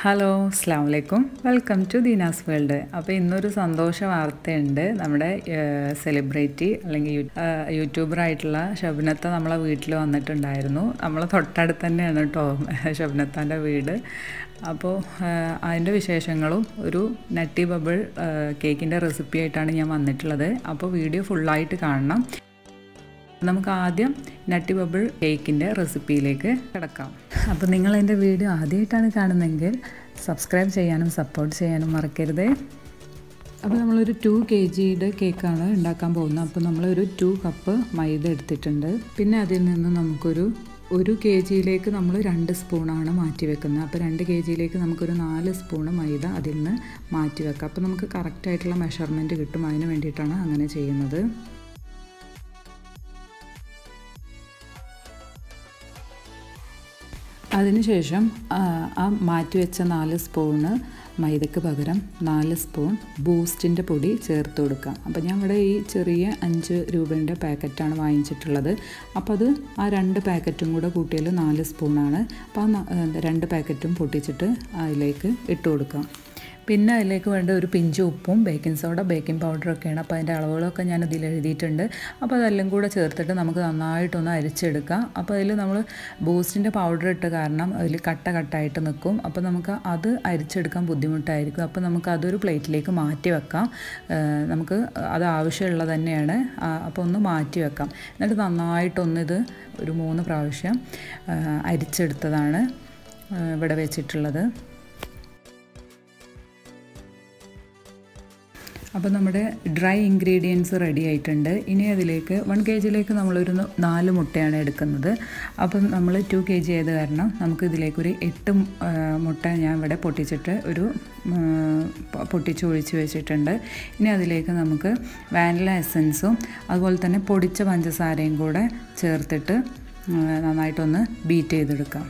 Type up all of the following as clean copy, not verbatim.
Hello അസ്സലാമു അലൈക്കും welcome to ദീനാസ് world. അപ്പോൾ ഇന്നൊരു സന്തോഷ വാർത്തയുണ്ട്. നമ്മുടെ സെലിബ്രിറ്റി അല്ലെങ്കിൽ യൂട്യൂബറായിട്ടുള്ള ഷബ്നത്ത നമ്മളെ വീട്ടിൽ വന്നിട്ടുണ്ടായിരുന്നു. നമ്മളെ തൊട്ടടുത്ത് തന്നെയാണ് കേട്ടോ ഷബ്നത്താൻ്റെ വീട്. അപ്പോൾ അതിൻ്റെ വിശേഷങ്ങളും ഒരു നട്ടി ബബിൾ കേക്കിൻ്റെ റെസിപ്പി ആയിട്ടാണ് ഞാൻ വന്നിട്ടുള്ളത്. അപ്പോൾ വീഡിയോ ഫുള്ളായിട്ട് കാണണം. നമുക്ക് ആദ്യം നട്ടി ബബിൾ കേക്കിൻ്റെ റെസിപ്പിയിലേക്ക് കിടക്കാം. അപ്പോൾ നിങ്ങൾ എൻ്റെ വീഡിയോ ആദ്യമായിട്ടാണ് കാണുന്നതെങ്കിൽ സബ്സ്ക്രൈബ് ചെയ്യാനും സപ്പോർട്ട് ചെയ്യാനും മറക്കരുത്. അപ്പോൾ നമ്മളൊരു 2 kg കേക്കാണ് ഉണ്ടാക്കാൻ പോകുന്നത്. അപ്പോൾ നമ്മളൊരു 2 കപ്പ് മൈദ എടുത്തിട്ടുണ്ട്. പിന്നെ അതിൽ നിന്ന് നമുക്കൊരു 1 kg നമ്മൾ 2 സ്പൂണാണ് മാറ്റി വെക്കുന്നത്. അപ്പോൾ 2 kg നമുക്കൊരു 4 സ്പൂണ് മൈദ അതിൽ നിന്ന് മാറ്റി വെക്കാം. അപ്പോൾ നമുക്ക് കറക്റ്റായിട്ടുള്ള മെഷർമെൻറ്റ് കിട്ടും. അതിന് വേണ്ടിയിട്ടാണ് അങ്ങനെ ചെയ്യുന്നത്. അതിനുശേഷം ആ മാറ്റിവെച്ച 4 സ്പൂണ് മൈദയ്ക്ക് പകരം 4 സ്പൂൺ ബൂസ്റ്റിൻ്റെ പൊടി ചേർത്ത് കൊടുക്കാം. അപ്പോൾ ഞാൻ ഇവിടെ ഈ ചെറിയ 5 രൂപയുടെ പാക്കറ്റാണ് വാങ്ങിച്ചിട്ടുള്ളത്. അപ്പോൾ അത് ആ 2 പാക്കറ്റും കൂടെ കൂട്ടിയാൽ 4 സ്പൂണാണ്. അപ്പോൾ ആ 2 പാക്കറ്റും പൊട്ടിച്ചിട്ട് അതിലേക്ക് ഇട്ട് കൊടുക്കാം. പിന്നെ അതിലേക്ക് വേണ്ട ഒരു പിഞ്ച് ഉപ്പും ബേക്കിംഗ് സോഡ, ബേക്കിംഗ് പൗഡറൊക്കെയാണ്. അപ്പോൾ അതിൻ്റെ അളവുകളൊക്കെ ഞാൻ ഇതിൽ എഴുതിയിട്ടുണ്ട്. അപ്പോൾ അതെല്ലാം കൂടെ ചേർത്തിട്ട് നമുക്ക് നന്നായിട്ടൊന്ന് അരിച്ചെടുക്കാം. അപ്പോൾ അതിൽ നമ്മൾ ബൂസ്റ്റിൻ്റെ പൗഡർ ഇട്ട കാരണം അതിൽ കട്ടായിട്ട് നിൽക്കും. അപ്പോൾ നമുക്ക് അത് അരിച്ചെടുക്കാൻ ബുദ്ധിമുട്ടായിരിക്കും. അപ്പോൾ നമുക്ക് അതൊരു പ്ലേറ്റിലേക്ക് മാറ്റി വെക്കാം. നമുക്ക് അത് ആവശ്യമുള്ളത് തന്നെയാണ്. അപ്പോൾ ഒന്ന് മാറ്റി വെക്കാം. എന്നിട്ട് നന്നായിട്ടൊന്നിത് ഒരു 3 പ്രാവശ്യം അരിച്ചെടുത്തതാണ് ഇവിടെ വെച്ചിട്ടുള്ളത്. അപ്പോൾ നമ്മുടെ ഡ്രൈ ഇൻഗ്രീഡിയൻസ് റെഡി ആയിട്ടുണ്ട്. ഇനി അതിലേക്ക് 1 kg നമ്മളൊരു 4 മുട്ടയാണ് എടുക്കുന്നത്. അപ്പം നമ്മൾ 2 kg ആയത് കാരണം നമുക്ക് ഇതിലേക്കൊരു 8 മുട്ട ഞാൻ ഇവിടെ പൊട്ടിച്ചൊഴിച്ച് വെച്ചിട്ടുണ്ട്. ഇനി അതിലേക്ക് നമുക്ക് വാനില എസൻസും അതുപോലെ തന്നെ പൊടിച്ച പഞ്ചസാരയും കൂടെ ചേർത്തിട്ട് നന്നായിട്ടൊന്ന് ബീറ്റ് ചെയ്തെടുക്കാം.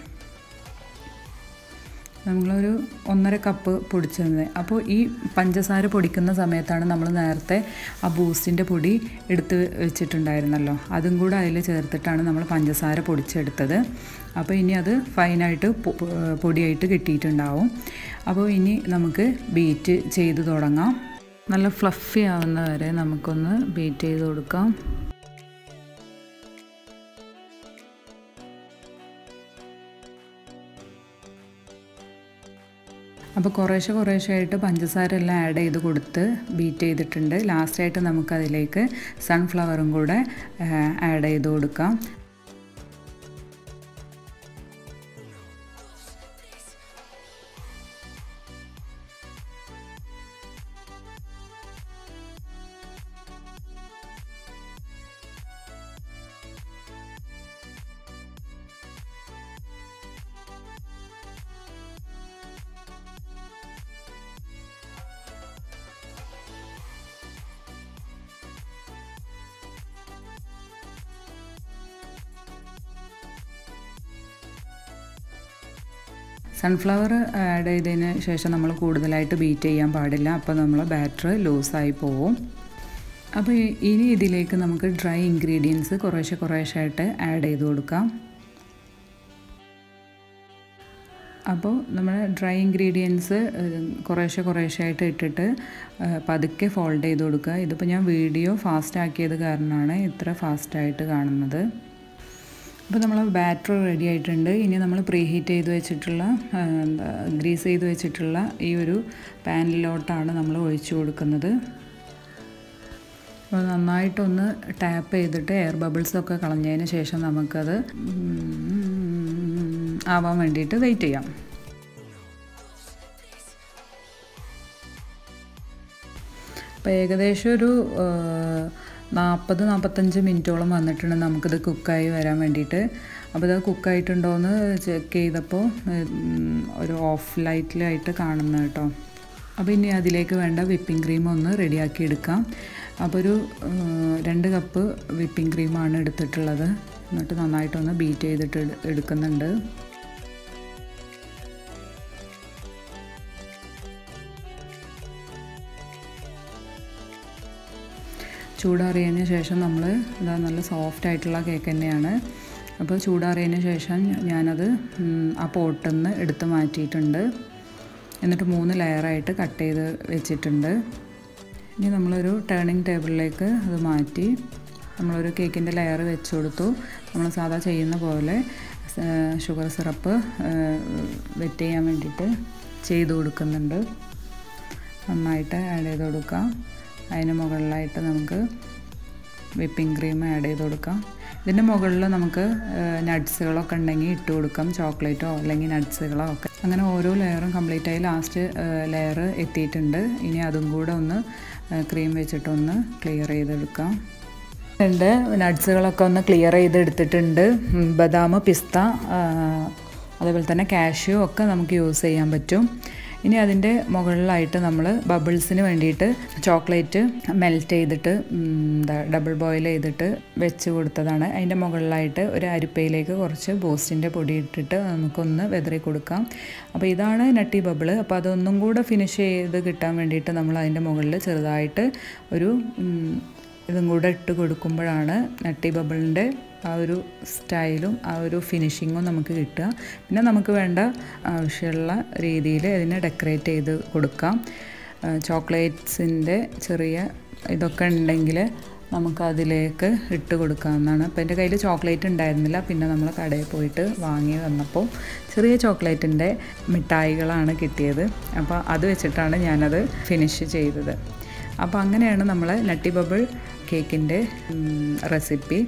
നമ്മളൊരു 1.5 കപ്പ് പൊടിച്ചത്. അപ്പോൾ ഈ പഞ്ചസാര പൊടിക്കുന്ന സമയത്താണ് നമ്മൾ നേരത്തെ ആ ബൂസ്റ്റിൻ്റെ പൊടി എടുത്ത് വെച്ചിട്ടുണ്ടായിരുന്നല്ലോ, അതും കൂടെ അതിൽ ചേർത്തിട്ടാണ് നമ്മൾ പഞ്ചസാര പൊടിച്ചെടുത്തത്. അപ്പോൾ ഇനി അത് ഫൈനായിട്ട് പൊടിയായിട്ട് കിട്ടിയിട്ടുണ്ടാവും. അപ്പോൾ ഇനി നമുക്ക് ബീറ്റ് ചെയ്ത് തുടങ്ങാം. നല്ല ഫ്ലഫി ആവുന്ന വരെ നമുക്കൊന്ന് ബീറ്റ് ചെയ്ത് കൊടുക്കാം. അപ്പോൾ കുറേശ്ശെ പഞ്ചസാര എല്ലാം ആഡ് ചെയ്ത് കൊടുത്ത് ബീറ്റ് ചെയ്തിട്ടുണ്ട്. ലാസ്റ്റായിട്ട് നമുക്കതിലേക്ക് സൺഫ്ലവറും കൂടെ ആഡ് ചെയ്ത് കൊടുക്കാം. സൺഫ്ലവർ ആഡ് ചെയ്തതിന് ശേഷം നമ്മൾ കൂടുതലായിട്ട് ബീറ്റ് ചെയ്യാൻ പാടില്ല. അപ്പോൾ നമ്മൾ ബാറ്റർ ലൂസായി പോവും. അപ്പോൾ ഇനി ഇതിലേക്ക് നമുക്ക് ഡ്രൈ ഇൻഗ്രീഡിയൻസ് കുറേശ്ശായിട്ട് ആഡ് ചെയ്ത് കൊടുക്കാം. അപ്പോൾ നമ്മൾ ഡ്രൈ ഇൻഗ്രീഡിയൻസ് കുറേശ്ശായിട്ട് ഇട്ടിട്ട് പതുക്കെ ഫോൾഡ് ചെയ്ത് കൊടുക്കുക. ഇതിപ്പോൾ ഞാൻ വീഡിയോ ഫാസ്റ്റ് ആക്കിയത് കാരണമാണ് ഇത്ര ഫാസ്റ്റായിട്ട് കാണുന്നത്. അപ്പോൾ നമ്മൾ ബാറ്റർ റെഡി ആയിട്ടുണ്ട്. ഇനി നമ്മൾ പ്രീഹീറ്റ് ചെയ്ത് വെച്ചിട്ടുള്ള ഗ്രീസ് ചെയ്ത് വെച്ചിട്ടുള്ള ഈ ഒരു പാനിലോട്ടാണ് നമ്മൾ ഒഴിച്ചു കൊടുക്കുന്നത്. അപ്പോൾ നന്നായിട്ടൊന്ന് ടാപ്പ് ചെയ്തിട്ട് എയർ ബബിൾസൊക്കെ കളഞ്ഞതിന് ശേഷം നമുക്കത് ആവാൻ വേണ്ടിയിട്ട് വെയിറ്റ് ചെയ്യാം. അപ്പോൾ ഏകദേശം ഒരു 40-45 മിനിറ്റോളം വന്നിട്ടുണ്ട് നമുക്കിത് കുക്കായി വരാൻ വേണ്ടിയിട്ട്. അപ്പോൾ ഇത് കുക്കായിട്ടുണ്ടോയെന്ന് ചെക്ക് ചെയ്തപ്പോൾ ഒരു ഓഫ് ലൈറ്റിലായിട്ട് കാണുന്നത് കേട്ടോ. അപ്പോൾ ഇനി അതിലേക്ക് വേണ്ട വിപ്പിംഗ് ക്രീം ഒന്ന് റെഡിയാക്കി എടുക്കാം. അപ്പോൾ ഒരു 2 കപ്പ് വിപ്പിംഗ് ക്രീമാണ് എടുത്തിട്ടുള്ളത്. എന്നിട്ട് നന്നായിട്ടൊന്ന് ബീറ്റ് ചെയ്തിട്ട് എടുക്കുന്നുണ്ട്. ചൂടാറിയതിന് ശേഷം നമ്മൾ നല്ല സോഫ്റ്റ് ആയിട്ടുള്ള കേക്ക് തന്നെയാണ്. അപ്പോൾ ചൂടാറിയതിന് ശേഷം ഞാനത് ആ പോട്ടിൽ നിന്ന് എടുത്ത് മാറ്റിയിട്ടുണ്ട്. എന്നിട്ട് 3 ലെയറായിട്ട് കട്ട് ചെയ്ത് വെച്ചിട്ടുണ്ട്. ഇനി നമ്മളൊരു ടേണിംഗ് ടേബിളിലേക്ക് അത് മാറ്റി നമ്മളൊരു കേക്കിൻ്റെ ലെയർ വെച്ച് കൊടുത്തു. നമ്മൾ സാധാ ചെയ്യുന്ന പോലെ ഷുഗർ സിറപ്പ് വെറ്റ് ചെയ്യാൻ വേണ്ടിയിട്ട് ചെയ്ത് കൊടുക്കുന്നുണ്ട്. നന്നായിട്ട് ആഡ് ചെയ്ത് കൊടുക്കാം. അതിന് മുകളിലായിട്ട് നമുക്ക് വിപ്പിംഗ് ക്രീം ആഡ് ചെയ്ത് കൊടുക്കാം. ഇതിൻ്റെ മുകളിൽ നമുക്ക് നട്ട്സുകളൊക്കെ ഉണ്ടെങ്കിൽ ഇട്ട് കൊടുക്കാം, ചോക്ലേറ്റോ അല്ലെങ്കിൽ നട്ട്സുകളോ ഒക്കെ. അങ്ങനെ ഓരോ ലെയറും കംപ്ലീറ്റ് ആയി ലാസ്റ്റ് ലെയർ എത്തിയിട്ടുണ്ട്. ഇനി അതും കൂടെ ഒന്ന് ക്രീം വെച്ചിട്ടൊന്ന് ക്ലിയർ ചെയ്തെടുക്കാം. നട്ട്സുകളൊക്കെ ഒന്ന് ക്ലിയർ ചെയ്തെടുത്തിട്ടുണ്ട്. ബദാം, പിസ്ത, അതേപോലെ തന്നെ കാഷ്യൂ ഒക്കെ നമുക്ക് യൂസ് ചെയ്യാൻ പറ്റും. ഇനി അതിൻ്റെ മുകളിലായിട്ട് നമ്മൾ ബബിൾസിന് വേണ്ടിയിട്ട് ചോക്ലേറ്റ് മെൽറ്റ് ചെയ്തിട്ട് ഡബിൾ ബോയിൽ ചെയ്തിട്ട് വെച്ച് കൊടുത്തതാണ്. അതിൻ്റെ മുകളിലായിട്ട് ഒരു അരിപ്പയിലേക്ക് കുറച്ച് ബൂസ്റ്റിൻ്റെ പൊടി ഇട്ടിട്ട് നമുക്കൊന്ന് വെതറി കൊടുക്കാം. അപ്പോൾ ഇതാണ് നട്ടി ബബിൾ. അപ്പോൾ അതൊന്നും കൂടെ ഫിനിഷ് ചെയ്ത് കിട്ടാൻ വേണ്ടിയിട്ട് നമ്മൾ അതിൻ്റെ മുകളിൽ ചെറുതായിട്ട് ഒരു ഇതും കൂടെ ഇട്ട് കൊടുക്കുമ്പോഴാണ് നട്ടി ബബിളിൻ്റെ ആ ഒരു സ്റ്റൈലും ആ ഒരു ഫിനിഷിങ്ങും നമുക്ക് കിട്ടുക. പിന്നെ നമുക്ക് വേണ്ട ആവശ്യമുള്ള രീതിയിൽ അതിനെ ഡെക്കറേറ്റ് ചെയ്ത് കൊടുക്കാം. ചോക്ലേറ്റ്സിൻ്റെ ചെറിയ ഇതൊക്കെ ഉണ്ടെങ്കിൽ നമുക്കതിലേക്ക് ഇട്ട് കൊടുക്കാവുന്നതാണ്. അപ്പോൾ എൻ്റെ കയ്യിൽ ചോക്ലേറ്റ് ഉണ്ടായിരുന്നില്ല. പിന്നെ നമ്മൾ കടയിൽ പോയിട്ട് വാങ്ങി വന്നപ്പോൾ ചെറിയ ചോക്ലേറ്റിൻ്റെ മിഠായികളാണ് കിട്ടിയത്. അപ്പോൾ അത് വെച്ചിട്ടാണ് ഞാനത് ഫിനിഷ് ചെയ്തത്. അപ്പോൾ അങ്ങനെയാണ് നമ്മൾ നട്ടി ബബിൾ കേക്കിൻ്റെ റെസിപ്പി.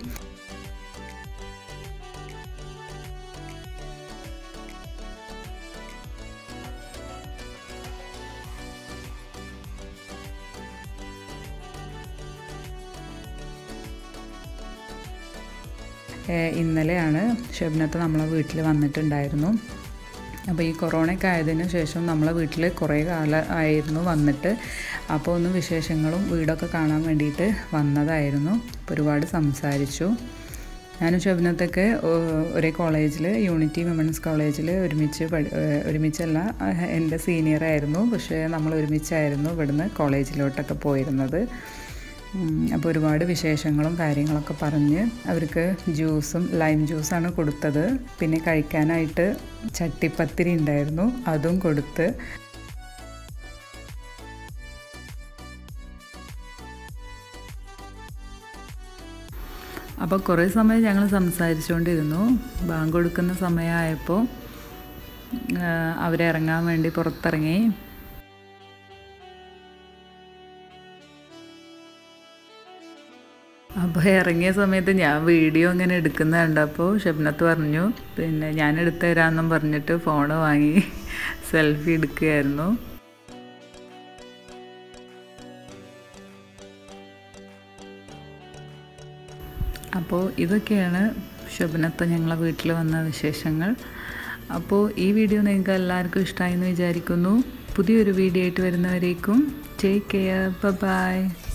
ഇന്നലെയാണ് ഷബ്നത്ത് നമ്മളെ വീട്ടിൽ വന്നിട്ടുണ്ടായിരുന്നു. അപ്പോൾ ഈ കൊറോണയൊക്കെ ആയതിനു ശേഷം നമ്മളെ വീട്ടിൽ കുറേ കാലം ആയിരുന്നു വന്നിട്ട്. അപ്പോൾ ഒന്ന് വിശേഷങ്ങളും വീടൊക്കെ കാണാൻ വേണ്ടിയിട്ട് വന്നതായിരുന്നു. അപ്പോൾ ഒരുപാട് സംസാരിച്ചു. ഞാനും ഷബ്നത്തൊക്കെ ഒരേ കോളേജിൽ, യൂണിറ്റി വിമൻസ് കോളേജിൽ ഒരുമിച്ചല്ല, എൻ്റെ സീനിയറായിരുന്നു. പക്ഷേ നമ്മൾ ഒരുമിച്ചായിരുന്നു ഇവിടുന്ന് കോളേജിലോട്ടൊക്കെ പോയിരുന്നത്. അപ്പോൾ ഒരുപാട് വിശേഷങ്ങളും കാര്യങ്ങളൊക്കെ പറഞ്ഞ് അവർക്ക് ജ്യൂസും ലൈം ജ്യൂസാണ് കൊടുത്തത്. പിന്നെ കഴിക്കാനായിട്ട് ചട്ടിപ്പത്തിരി ഉണ്ടായിരുന്നു, അതും കൊടുത്ത്. അപ്പോൾ കുറേ സമയം ഞങ്ങൾ സംസാരിച്ചുകൊണ്ടിരുന്നു. ബാങ്ക് കൊടുക്കുന്ന സമയമായപ്പോൾ അവരിറങ്ങാൻ വേണ്ടി പുറത്തിറങ്ങി. അപ്പോൾ ഇറങ്ങിയ സമയത്ത് ഞാൻ വീഡിയോ ഇങ്ങനെ എടുക്കുന്ന കണ്ടപ്പോൾ ഷബ്നത്ത് പറഞ്ഞു, പിന്നെ ഞാൻ എടുത്തു തരാമെന്നും പറഞ്ഞിട്ട് ഫോണ് വാങ്ങി സെൽഫി എടുക്കുകയായിരുന്നു. അപ്പോൾ ഇതൊക്കെയാണ് ഷബ്നത്ത് ഞങ്ങളെ വീട്ടിൽ വന്ന വിശേഷങ്ങൾ. അപ്പോൾ ഈ വീഡിയോ നിങ്ങൾക്ക് എല്ലാവർക്കും ഇഷ്ടമായി എന്ന് വിചാരിക്കുന്നു. പുതിയൊരു വീഡിയോ ആയിട്ട് വരുന്നവരേക്കും ടേക്ക് കെയർ, ബൈ.